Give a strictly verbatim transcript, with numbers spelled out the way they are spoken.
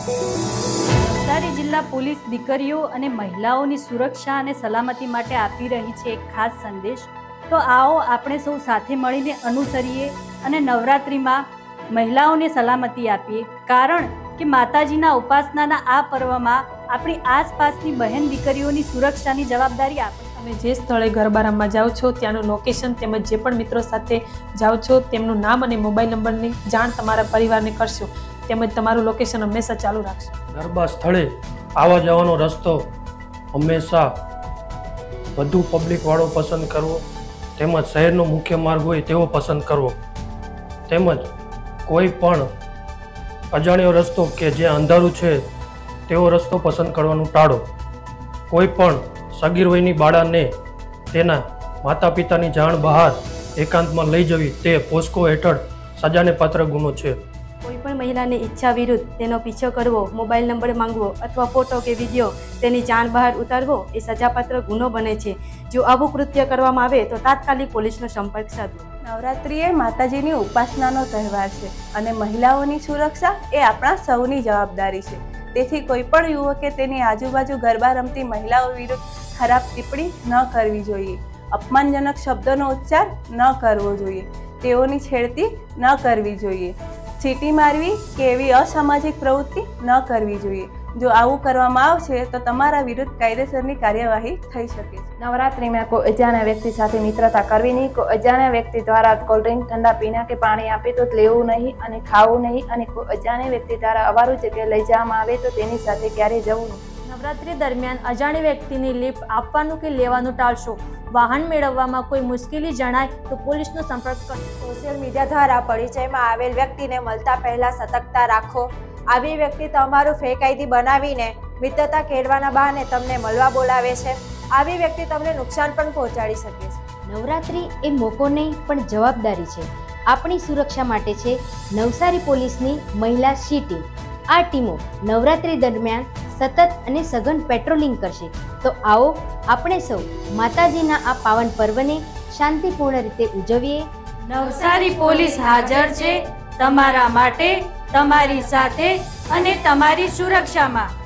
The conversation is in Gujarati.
નવસારી જિલ્લા પોલીસ દીકરીઓ અને મહિલાઓની સુરક્ષા અને સલામતી માટે આપી રહી છે એક ખાસ સંદેશ। તો આવો આપણે સૌ સાથે મળીને અનુસરીએ અને નવરાત્રિમાં મહિલાઓને સલામતી આપીએ, કારણ કે માતાજીના ઉપાસનાના આ પર્વમાં આપણી આસપાસની બહેન દીકરીઓની સુરક્ષાની જવાબદારી આપણે। તમે જે સ્થળે ગરબા રમવા જાઓ છો ત્યાંનું લોકેશન તેમજ જે પણ મિત્રો સાથે જાઓ છો તેમનું નામ અને મોબાઈલ નંબરની જાણ તમારા પરિવારને કરશો, તેમજ તમારું લોકેશન હંમેશા ચાલુ રાખશો। ગરબા સ્થળે આવવા જવાનો રસ્તો હંમેશા વધુ પબ્લિક વાળો પસંદ કરવો, તેમજ શહેરનો મુખ્ય માર્ગ હોય તેવો પસંદ કરવો, તેમજ કોઈ પણ અજાણ્યો રસ્તો કે જે અંધારું છે તેવો રસ્તો પસંદ કરવાનું ટાળો। કોઈ પણ સગીર વયની બાળાને તેના માતા પિતાની જાણ બહાર એકાંતમાં લઈ જવી તે પોસ્કો હેઠળ સજાને પાત્ર ગુનો છે। કોઈ પણ મહિલાની ઈચ્છા વિરુદ્ધ તેનો પીછો કરવો, મોબાઈલ નંબર માંગવો અથવા ફોટો કે વિડીયો તેની જાણ બહાર ઉતારવો એ સજાપાત્ર ગુનો બને છે। જો આવું કૃત્ય કરવામાં આવે તો તાત્કાલિક પોલીસનો સંપર્ક સાધવો। નવરાત્રિ એ માતાજીની ઉપાસનાનો તહેવાર છે અને મહિલાઓની સુરક્ષા એ આપણા સૌની જવાબદારી છે। તેથી કોઈ પણ યુવકે તેની આજુબાજુ ગરબા રમતી મહિલાઓ વિરુદ્ધ ખરાબ ટિપ્પણી ન કરવી જોઈએ, અપમાનજનક શબ્દોનો ઉચ્ચાર ન કરવો જોઈએ, તેઓની છેડતી ન કરવી જોઈએ, ચીટી મારવી કે એવી અસામાજિક પ્રવૃત્તિ ન કરવી જોઈએ। જો આવું કરવામાં આવશે તો તમારા વિરુદ્ધ કાયદેસરની કાર્યવાહી થઈ શકે છે। નવરાત્રિમાં કોઈ અજાણ્યા વ્યક્તિ સાથે મિત્રતા કરવી નહીં। કોઈ અજાણ્યા વ્યક્તિ દ્વારા કોલ્ડ ડ્રિંક, ઠંડા પીણા કે પાણી આપે તો લેવું નહીં અને ખાવું નહીં, અને કોઈ અજાણ્યા વ્યક્તિ દ્વારા અવારું જગ્યાએ લઈ જવામાં આવે તો તેની સાથે ક્યારેય જવું નહીં। નવરાત્રિ દરમિયાન અજાણી વ્યક્તિની લિફ્ટ આપવાનું કે લેવાનું ટાળશો। વાહન મેળવવામાં કોઈ મુશ્કેલી જણાય તો પોલીસનો સંપર્ક કરો। સોશિયલ મીડિયા દ્વારા પરિચયમાં આવેલ વ્યક્તિને મળતા પહેલા સતર્કતા રાખો। આવી વ્યક્તિ તમારું ફેક આઈડી બનાવીને મિત્રતા કેળવાના બહાને તમને મળવા બોલાવે છે। આવી વ્યક્તિ તમને નુકસાન પણ પહોંચાડી શકે છે। નવરાત્રિ એ મોકો નહીં પણ જવાબદારી છે। આપણી સુરક્ષા માટે છે નવસારી પોલીસની મહિલા સી ટીમ। આ ટીમો નવરાત્રિ દરમિયાન સતત અને સઘન પેટ્રોલિંગ કરશે। તો આવો આપણે સૌ માતાજીના આ પાવન પર્વને શાંતિપૂર્ણ રીતે ઉજવીએ। નવસારી પોલીસ હાજર છે તમારા માટે, તમારી સાથે અને તમારી સુરક્ષામાં।